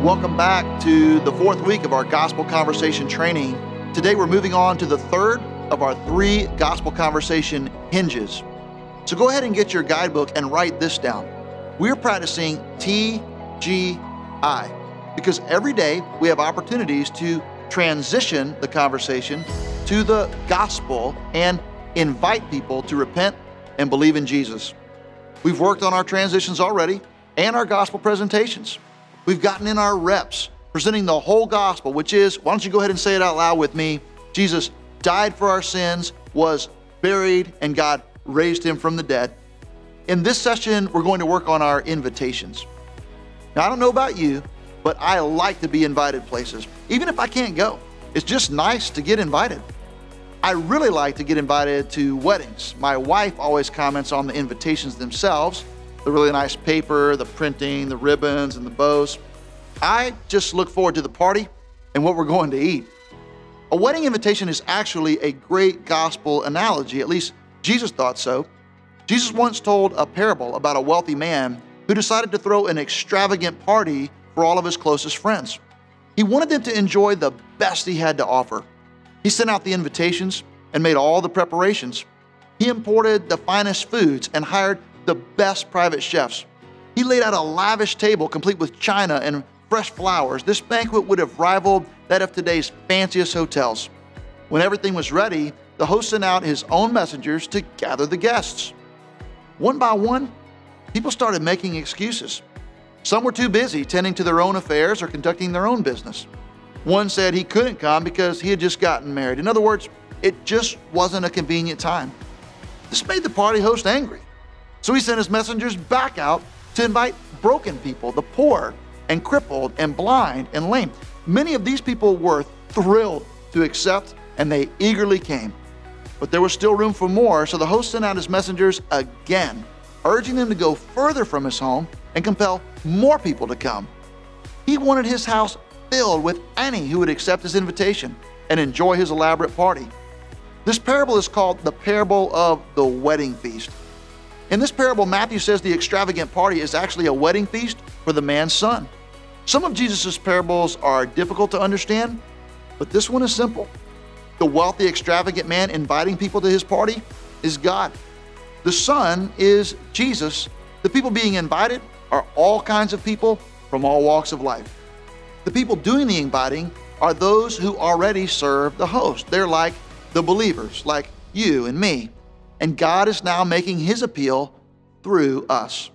Welcome back to the fourth week of our Gospel Conversation training. Today we're moving on to the third of our 3 Gospel Conversation hinges. So go ahead and get your guidebook and write this down. We're practicing TGI because every day we have opportunities to transition the conversation to the gospel and invite people to repent and believe in Jesus. We've worked on our transitions already and our gospel presentations. We've gotten in our reps, presenting the whole gospel, which is, why don't you go ahead and say it out loud with me? Jesus died for our sins, was buried, and God raised him from the dead. In this session, we're going to work on our invitations. Now, I don't know about you, but I like to be invited places, even if I can't go. It's just nice to get invited. I really like to get invited to weddings. My wife always comments on the invitations themselves, the really nice paper, the printing, the ribbons, and the bows. I just look forward to the party and what we're going to eat. A wedding invitation is actually a great gospel analogy, at least Jesus thought so. Jesus once told a parable about a wealthy man who decided to throw an extravagant party for all of his closest friends. He wanted them to enjoy the best he had to offer. He sent out the invitations and made all the preparations. He imported the finest foods and hired the best private chefs. He laid out a lavish table complete with china and fresh flowers. This banquet would have rivaled that of today's fanciest hotels. When everything was ready, the host sent out his own messengers to gather the guests. One by one, people started making excuses. Some were too busy tending to their own affairs or conducting their own business. One said he couldn't come because he had just gotten married. In other words, it just wasn't a convenient time. This made the party host angry. So he sent his messengers back out to invite broken people, the poor and crippled and blind and lame. Many of these people were thrilled to accept, and they eagerly came. But there was still room for more, so the host sent out his messengers again, urging them to go further from his home and compel more people to come. He wanted his house filled with any who would accept his invitation and enjoy his elaborate party. This parable is called the parable of the wedding feast. In this parable, Matthew says the extravagant party is actually a wedding feast for the man's son. Some of Jesus' parables are difficult to understand, but this one is simple. The wealthy, extravagant man inviting people to his party is God. The son is Jesus. The people being invited are all kinds of people from all walks of life. The people doing the inviting are those who already serve the host. They're like the believers, like you and me. And God is now making his appeal through us.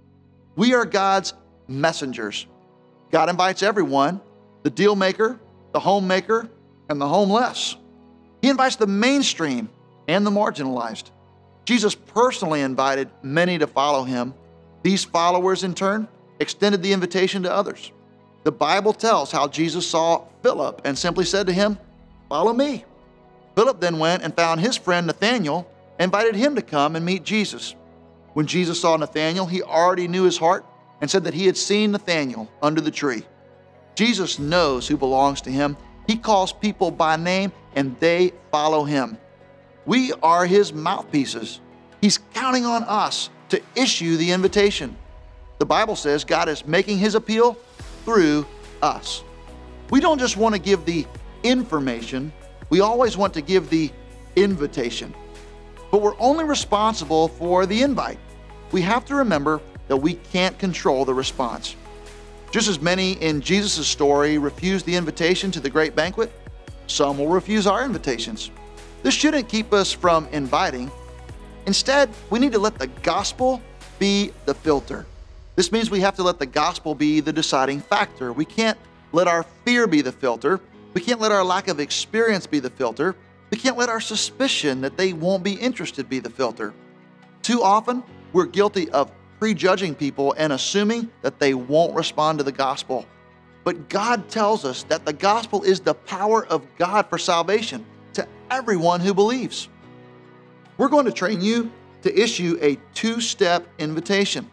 We are God's messengers. God invites everyone, the deal maker, the homemaker, and the homeless. He invites the mainstream and the marginalized. Jesus personally invited many to follow him. These followers, in turn, extended the invitation to others. The Bible tells how Jesus saw Philip and simply said to him, "Follow me." Philip then went and found his friend Nathanael, invited him to come and meet Jesus. When Jesus saw Nathanael, he already knew his heart and said that he had seen Nathanael under the tree. Jesus knows who belongs to him. He calls people by name and they follow him. We are his mouthpieces. He's counting on us to issue the invitation. The Bible says God is making his appeal through us. We don't just want to give the information, we always want to give the invitation. But we're only responsible for the invite. We have to remember that we can't control the response. Just as many in Jesus' story refused the invitation to the great banquet, some will refuse our invitations. This shouldn't keep us from inviting. Instead, we need to let the gospel be the filter. This means we have to let the gospel be the deciding factor. We can't let our fear be the filter. We can't let our lack of experience be the filter. We can't let our suspicion that they won't be interested be the filter. Too often, we're guilty of prejudging people and assuming that they won't respond to the gospel. But God tells us that the gospel is the power of God for salvation to everyone who believes. We're going to train you to issue a 2-step invitation.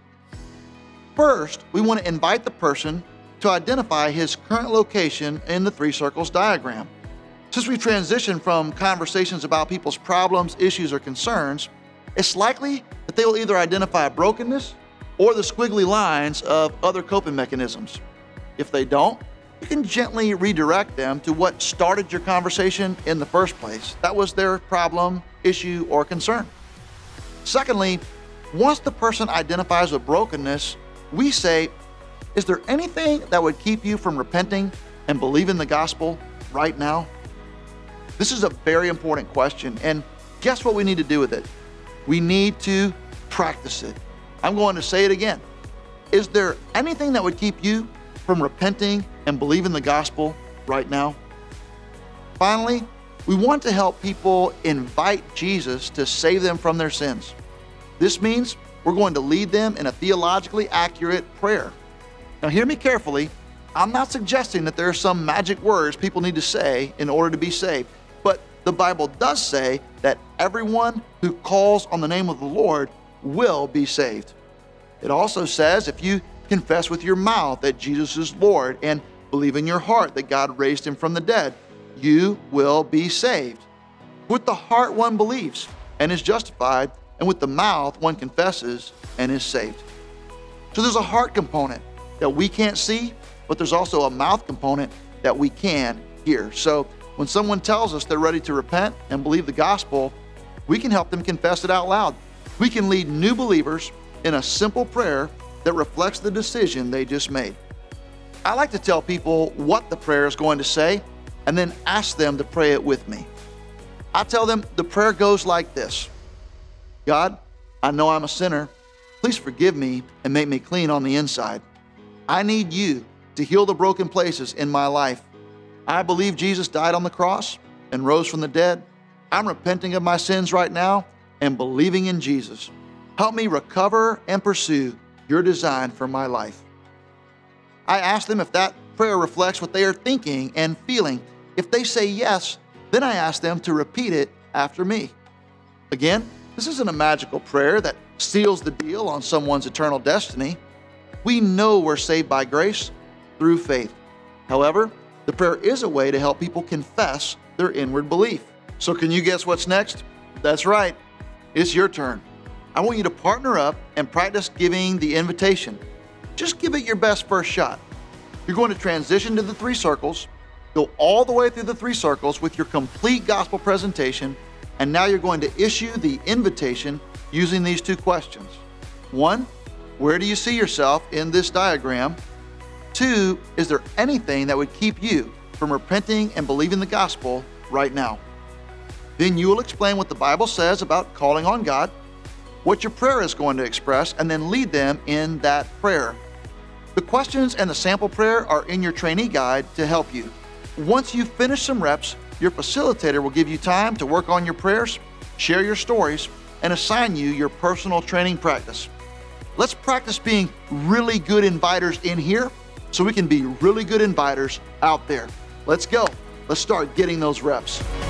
First, we want to invite the person to identify his current location in the 3 circles diagram. Since we've transitioned from conversations about people's problems, issues, or concerns, it's likely that they will either identify brokenness or the squiggly lines of other coping mechanisms. If they don't, you can gently redirect them to what started your conversation in the first place. That was their problem, issue, or concern. Secondly, once the person identifies a brokenness, we say, is there anything that would keep you from repenting and believing the gospel right now? This is a very important question, and guess what we need to do with it? We need to practice it. I'm going to say it again. Is there anything that would keep you from repenting and believing the gospel right now? Finally, we want to help people invite Jesus to save them from their sins. This means we're going to lead them in a theologically accurate prayer. Now, hear me carefully. I'm not suggesting that there are some magic words people need to say in order to be saved, but the Bible does say that everyone who calls on the name of the Lord will be saved. It also says if you confess with your mouth that Jesus is Lord and believe in your heart that God raised him from the dead, you will be saved. With the heart one believes and is justified, and with the mouth one confesses and is saved. So there's a heart component that we can't see, but there's also a mouth component that we can hear. So when someone tells us they're ready to repent and believe the gospel, we can help them confess it out loud. We can lead new believers in a simple prayer that reflects the decision they just made. I like to tell people what the prayer is going to say and then ask them to pray it with me. I tell them the prayer goes like this: God, I know I'm a sinner. Please forgive me and make me clean on the inside. I need you to heal the broken places in my life. I believe Jesus died on the cross and rose from the dead. I'm repenting of my sins right now and believing in Jesus. Help me recover and pursue your design for my life. I ask them if that prayer reflects what they are thinking and feeling. If they say yes, then I ask them to repeat it after me. Again, this isn't a magical prayer that seals the deal on someone's eternal destiny. We know we're saved by grace through faith. However, the prayer is a way to help people confess their inward belief. So can you guess what's next? That's right. It's your turn. I want you to partner up and practice giving the invitation. Just give it your best first shot. You're going to transition to the 3 circles, go all the way through the 3 circles with your complete gospel presentation, and now you're going to issue the invitation using these 2 questions. 1, where do you see yourself in this diagram? 2, is there anything that would keep you from repenting and believing the gospel right now? Then you will explain what the Bible says about calling on God, what your prayer is going to express, and then lead them in that prayer. The questions and the sample prayer are in your trainee guide to help you. Once you've finished some reps, your facilitator will give you time to work on your prayers, share your stories, and assign you your personal training practice. Let's practice being really good inviters in here so we can be really good inviters out there. Let's go. Let's start getting those reps.